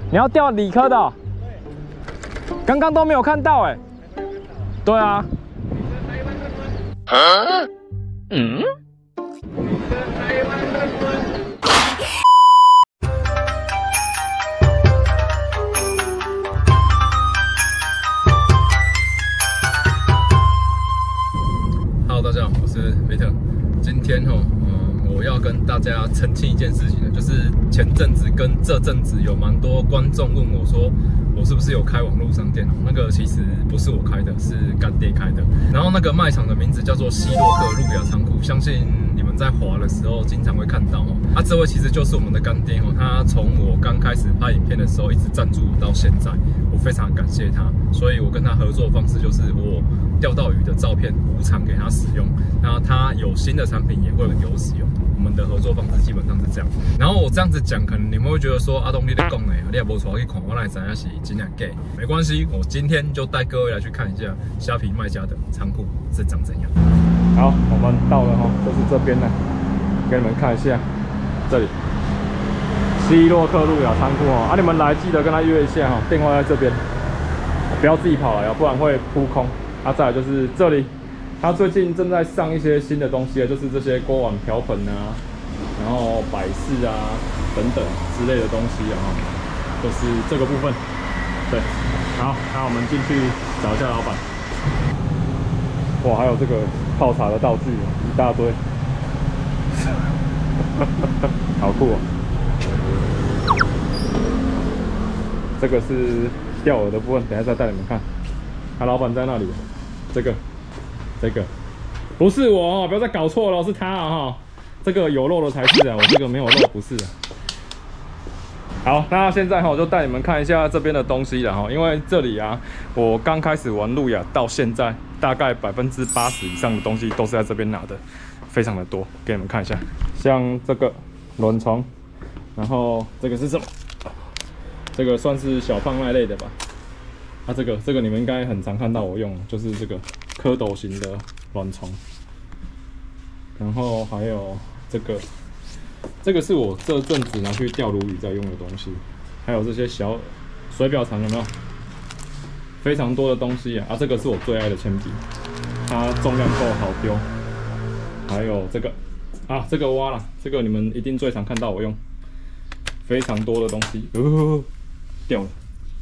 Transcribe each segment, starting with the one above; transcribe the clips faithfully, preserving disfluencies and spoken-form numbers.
你要钓理科的、哦？刚刚都没有看到哎、欸。对啊。啊？嗯？ Hello， 大家好，我是梅特。今天哈，嗯，我要跟大家澄清一件事情呢，就是前阵子跟这阵子有蛮多观众问我说，我是不是有开网络商店？那个其实不是我开的，是干爹开的。然后那个卖场的名字叫做希洛克路亚仓库，相信你们在滑的时候经常会看到哦。啊，这位其实就是我们的干爹哦，他从我刚开始拍影片的时候一直赞助我到现在，我非常感谢他。所以我跟他合作的方式就是我钓到鱼的照片无偿给他使用，那他有新的产品也会有使用。我们的合作方式基本上是这样。然后我这样子讲，可能你们会觉得说阿东你在讲哎，你也无出来去看，我哪会知影是真假假？没关系，我今天就带各位来去看一下虾皮卖家的仓库是长怎样。 好，我们到了哈，就是这边呢，给你们看一下，这里希洛克路亚仓库哦。啊，你们来记得跟他约一下哈，电话在这边，不要自己跑来哦，不然会扑空。啊，再来就是这里。 他最近正在上一些新的东西，就是这些锅碗瓢盆啊，然后摆饰啊等等之类的东西啊，就是这个部分。对，好，那我们进去找一下老板。哇，还有这个泡茶的道具一大堆，好酷哦！这个是钓饵的部分，等一下再带你们看。他老板在那里，这个。 这个不是我哦，不要再搞错了，是他啊哈。这个有肉的才是啊，我这个没有肉不是啊。好，那现在哈，我就带你们看一下这边的东西了哈，因为这里啊，我刚开始玩路亚到现在，大概百分之八十以上的东西都是在这边拿的，非常的多，给你们看一下。像这个卵虫，然后这个是什么？这个算是小胖那类的吧。啊，这个这个你们应该很常看到我用，就是这个。 蝌蚪型的卵虫，然后还有这个，这个是我这阵子拿去钓鲈鱼在用的东西，还有这些小水表长有没有？非常多的东西啊！啊，这个是我最爱的铅笔，它重量够好丢。还有这个啊，这个蛙啦，这个你们一定最常看到我用，非常多的东西，哦，掉了，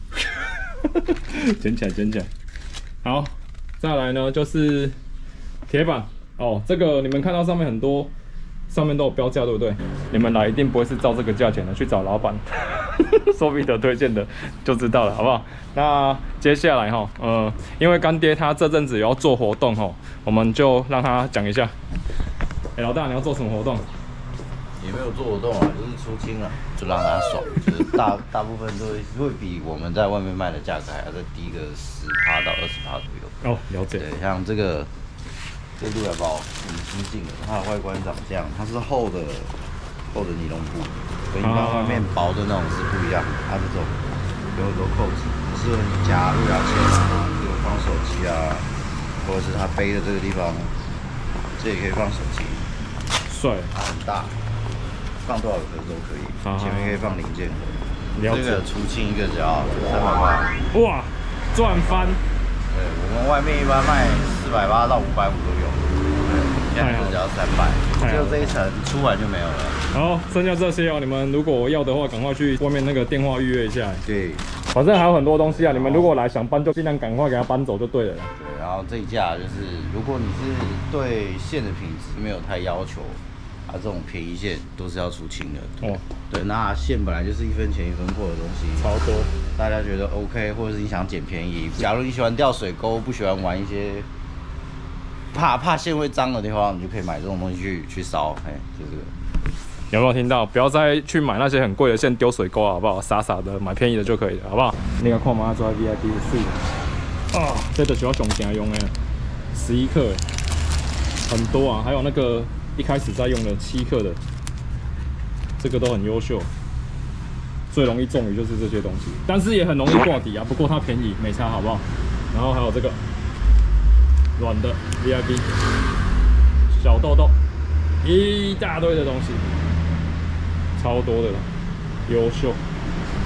捡起来，捡起来，好。 再来呢，就是铁板哦，这个你们看到上面很多，上面都有标价，对不对？你们来一定不会是照这个价钱的，去找老板，索比德推荐的就知道了，好不好？那接下来哈，呃，因为干爹他这阵子也要做活动哈，我们就让他讲一下。哎、欸，老大，你要做什么活动？ 也没有做活动啊，就是出清了，就让他爽，就是大大部分都会会比我们在外面卖的价格还要再低个十趴到二十趴左右。 哦，了解。 对，像这个这路亚包很新进的，它的外观长这样，它是厚的厚的尼龙布，跟一般外面薄的那种是不一样。它这种有很多扣子，适合你夹路亚线啊，这个放手机啊，或者是它背的这个地方，这也可以放手机。 帅。 它很大，放多少颗都可以。前面可以放零件盒。这个出清一个只要三百八。 哇，赚翻！ 对，我们外面一般卖四百八到五百五都有，对，现在只要三百，就这一层出完就没有了。 好，剩下这些哦，你们如果要的话，赶快去外面那个电话预约一下。 对， 反正还有很多东西啊，你们如果来想搬，就尽量赶快给它搬走就对了。 对，然后这一架就是，如果你是对线的品质没有太要求，啊，这种便宜线都是要出清的。哦，对，那线本来就是一分钱一分货的东西， 超多。 大家觉得 OK， 或者是你想捡便宜，假如你喜欢钓水沟，不喜欢玩一些怕怕线会脏的地方，你就可以买这种东西去去烧，哎，就这个。 有没有听到？不要再去买那些很贵的线丢水沟，好不好？傻傻的买便宜的就可以了，好不好？那个看嘛，做 V I P 的水啊，这就是我上常用的，十一克，很多啊，还有那个一开始在用的七克的，这个都很优秀。 最容易中鱼就是这些东西，但是也很容易挂底啊。不过它便宜，没差，好不好？然后还有这个软的 V I P 小豆豆，一大堆的东西，超多的了，优秀。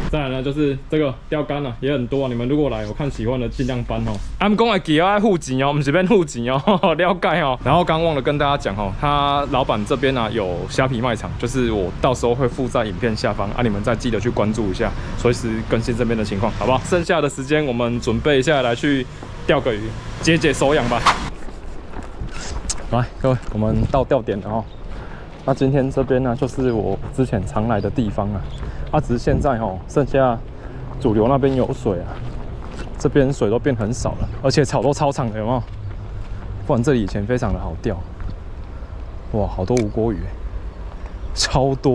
再来呢，就是这个钓竿啊，也很多啊。你们如果来，我看喜欢的尽量搬哦。他们讲的记要付钱哦，不是免付钱哦，了解哦。然后刚忘了跟大家讲哦，他老板这边啊有虾皮卖场，就是我到时候会附在影片下方啊，你们再记得去关注一下，随时更新这边的情况，好不好？剩下的时间我们准备下来去钓个鱼，解解手痒吧。来，各位，我们到钓点了哦。那今天这边呢，就是我之前常来的地方啊。啊，只是现在哦，剩下主流那边有水啊，这边水都变很少了，而且草都超长的，有没有？不然这里以前非常的好钓。哇，好多无锅鱼，超多！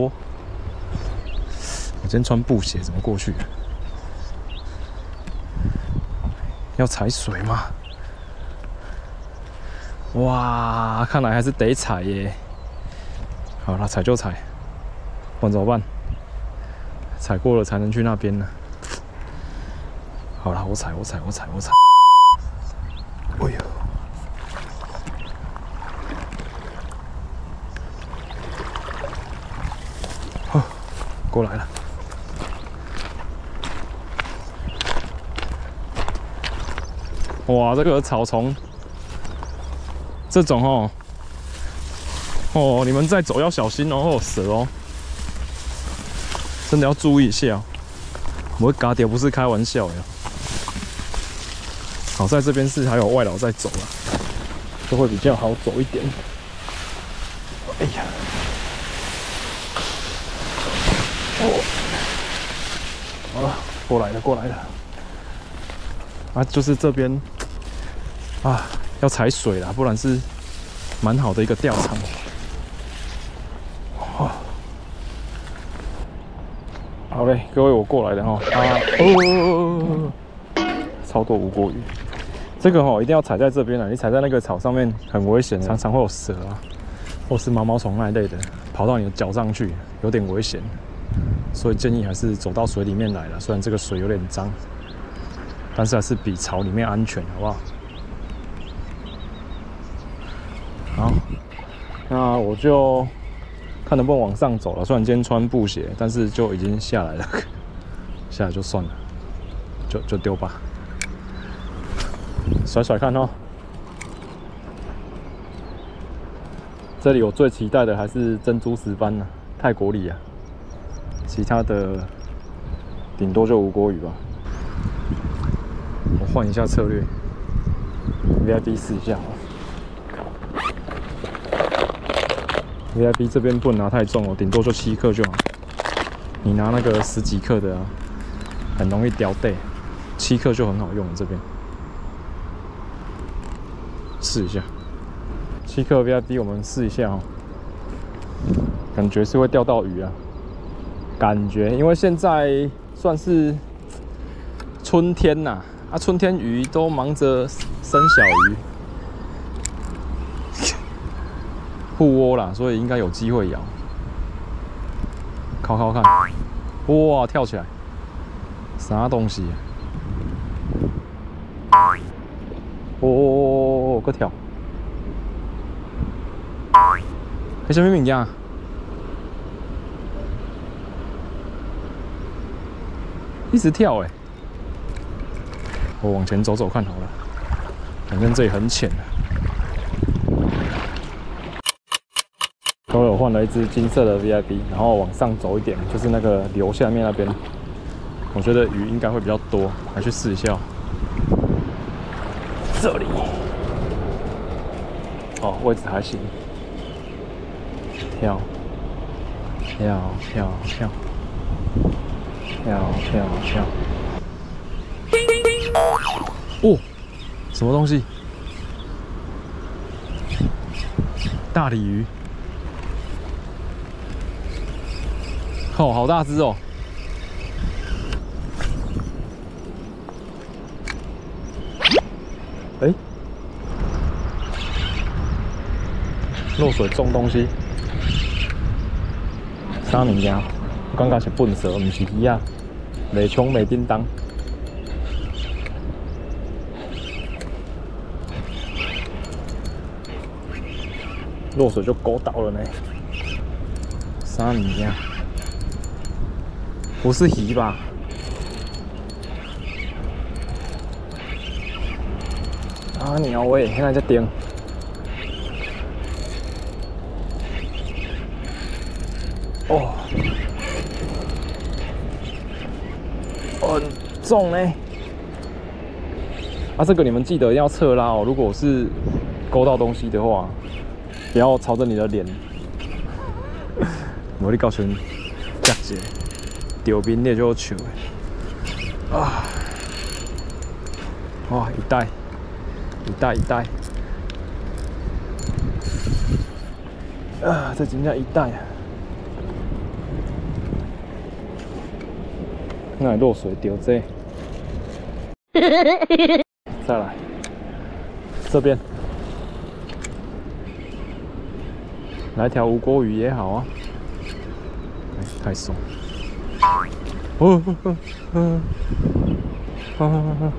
我今天穿布鞋怎么过去？要踩水吗？哇，看来还是得踩耶。好了，踩就踩，不然怎么办？踩过了才能去那边呢。好了，我踩，我踩，我踩，我踩。哎呦！哦，过来了。哇，这个草丛，这种哦，哦，你们在走要小心哦，会有蛇哦。真的要注意一下，我会嘎掉，不是开玩笑的。好在这边是还有外劳在走啦，就会比较好走一点。哎呀，哦，好了，过来了，过来了。啊，就是这边啊，要踩水啦，不然是蛮好的一个钓场。哦。好嘞，各位，我过来了哈。啊哦，超多无锅鱼。这个哈一定要踩在这边啊，你踩在那个草上面很危险，常常会有蛇啊，或是毛毛虫那一类的跑到你的脚上去，有点危险。所以建议还是走到水里面来了，虽然这个水有点脏，但是还是比草里面安全，好不好？好，那我就。看能不能往上走了，虽然今天穿布鞋，但是就已经下来了，下来就算了，就就丢吧，甩甩看哦。这里我最期待的还是珍珠石斑呢、啊，泰国鲤啊，其他的顶多就无锅鱼吧。我换一下策略 ，V I P 试一下。V I P 这边不能拿太重哦，顶多就七克就好。你拿那个十几克的啊，很容易掉带。七克就很好用了，这边试一下。七克 V I P 我们试一下哦，感觉是会钓到鱼啊。感觉因为现在算是春天呐、啊，啊春天鱼都忙着生小鱼。护窝啦，所以应该有机会咬。考考看，哇，跳起来，啥东西？哦哦哦哦，搁跳！迄什么物件？一直跳哎、欸！我往前走走看好了，反正这里很浅啊。都有换了一只金色的 V I P， 然后往上走一点，就是那个流下面那边，我觉得鱼应该会比较多，来去试一下。这里，哦，位置还行，跳，跳跳跳，跳跳跳，哦，什么东西？大鲤鱼。哦，好大只哦！哎、欸，落水种东西，啥物件？我感觉是笨蛇，不是鱼啊，袂冲袂叮当。落水就勾倒了呢，啥物件？不是鱼吧？ 啊鸟喂，现在在盯。哦，很重呢。啊，这个你们记得要侧拉哦。如果是勾到东西的话，不要朝着你的脸。我你告诉你，夹一下，钓面你就好笑的。啊，哇，一袋，一袋一袋。啊，这真正一袋啊！那落水丢这，再来这边来条无锅鱼也好啊。哎，太松。哦哦哦哦哦哦！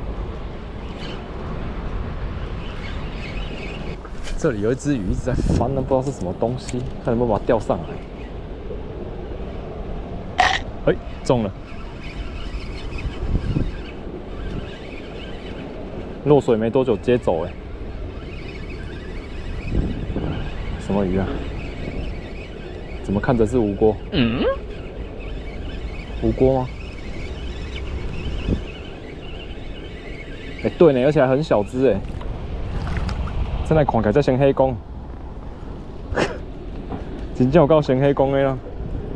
这里有一只鱼一直在翻，不知道是什么东西，看能不能把它钓上来。哎，中了！落水没多久接走哎，什么鱼啊？怎么看着是无锅？嗯，无锅吗？哎、欸，对呢，而且还很小只哎。现在看起来才像黑公，真正有够像黑公的啦。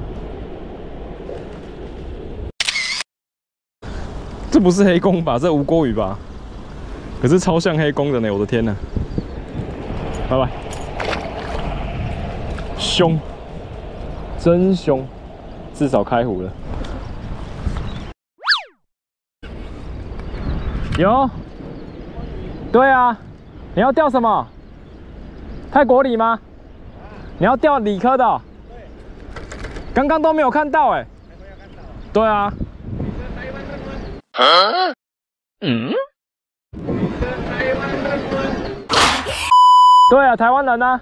这不是黑公吧？这无锅鱼吧？可是超像黑公的呢！我的天哪！拜拜。凶，真凶，至少开湖了。有。对啊，你要钓什么？泰国鲤吗？你要钓鲤科的、哦？对。刚刚都没有看到哎、欸。没有看到。对啊。啊？嗯？对啊，台湾人啊。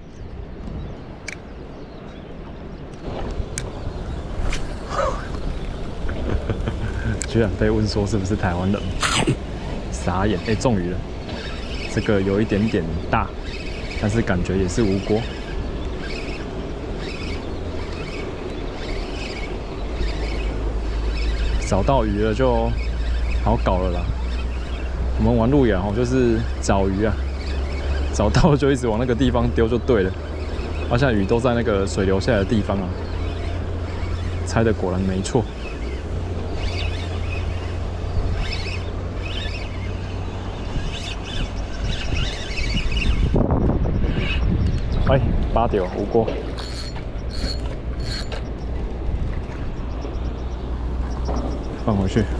居然被问说是不是台湾人，傻眼！哎、欸，中鱼了，这个有一点点大，但是感觉也是无锅。找到鱼了就好搞了啦。我们玩路亚哦，就是找鱼啊，找到就一直往那个地方丢就对了。好像鱼都在那个水流下来的地方啊，猜的果然没错。哎，八条无锅。放回去。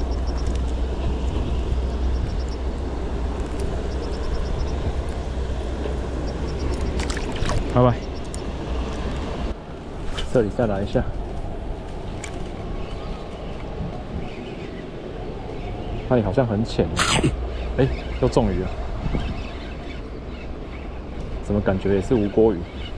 拜拜。这里再来一下。那里好像很浅。哎，又中鱼了。怎么感觉也是无锅鱼？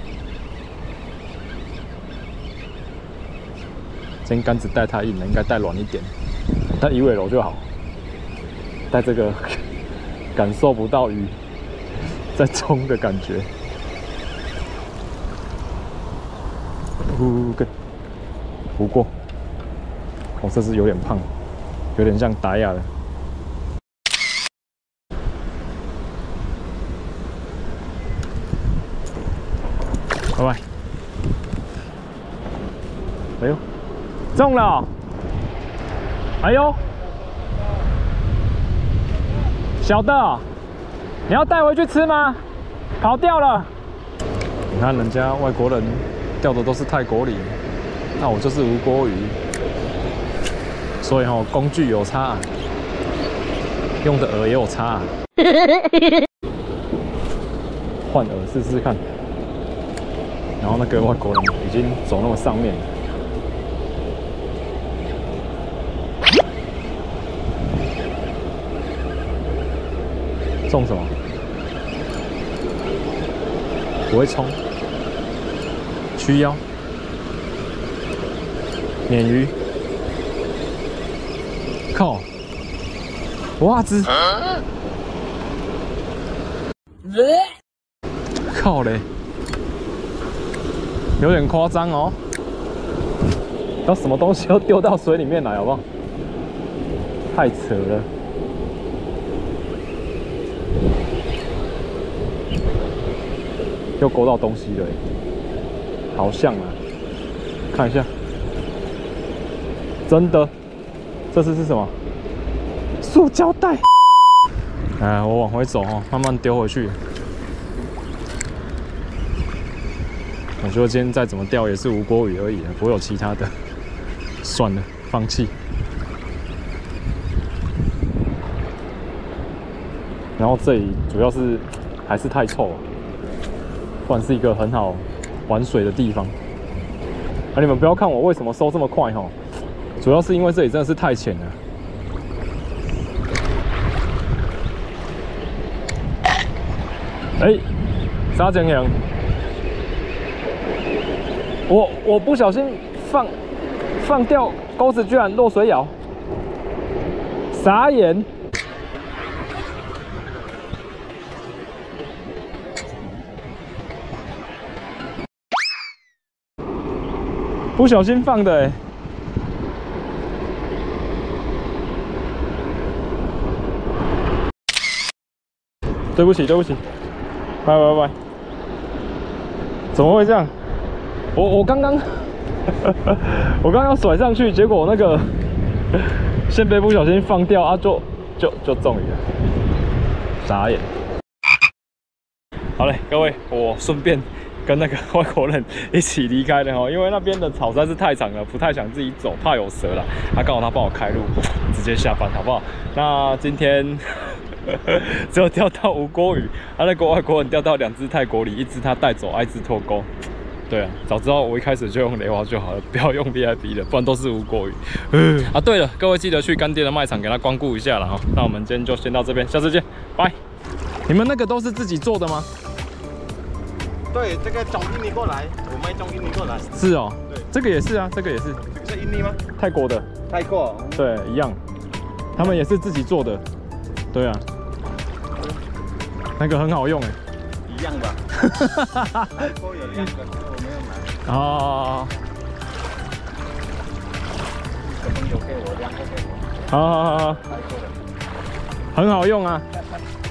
今天杆子带太硬了，应该带软一点，带鱼尾篓就好。带这个感受不到鱼在冲的感觉。呼，跟不过，哦，这只有点胖，有点像达雅的。拜拜。哎呦，中了、哦！哎呦，小的、哦，你要带回去吃吗？跑掉了。你看人家外国人钓的都是泰国鲤，那我就是无锅鱼，所以哈、哦、工具有差，用的饵也有差。换饵试试看。然后那个外国人已经走那么上面了，中什么？不会冲，曲腰，鲶鱼，靠，袜子， 靠嘞，有点夸张哦。要什么东西都丢到水里面来，好不好？太扯了。又勾到东西了，好像啊，看一下，真的，这次是什么？塑胶袋。哎，我往回走哦，慢慢丢回去。我觉得今天再怎么钓也是无锅鱼而已，不会有其他的。算了，放弃。然后这里主要是还是太臭了。不然是一个很好玩水的地方。啊，你们不要看我为什么收这么快哈，主要是因为这里真的是太浅了。哎、欸，沙井羊，我我不小心放放掉钩子，居然落水咬，傻眼。不小心放的哎、欸，对不起对不起，拜拜拜。怎么会这样？我我刚刚我刚刚甩上去，结果那个线背不小心放掉啊，就就就中鱼了，傻眼。好嘞，各位，我顺便跟那个外国人一起离开了哈，因为那边的草实在是太长了，不太想自己走，怕有蛇啦。他、啊、刚好他帮我开路，直接下班好不好？那今天只有钓到无锅鱼，啊，那个外国人钓到两只泰国鲤，一只他带走，一只脱钩。对啊，早知道我一开始就用雷蛙就好了，不要用 V I P 的，不然都是无锅鱼。啊，对了，各位记得去干爹的卖场给他光顾一下了哈。那我们今天就先到这边，下次见，拜。你们那个都是自己做的吗？ 对，这个中印尼过来，我卖中印尼过来。 是哦， 对， 这个也是啊，这个也是。 是印尼吗？ 泰国的。 泰国。 对，一样，他们也是自己做的。对啊，那个很好用哎。 一样吧。泰国有两个，我没有买。 哦。 小朋友给我，两个给我。 好好好好。 泰国的。 很好用啊。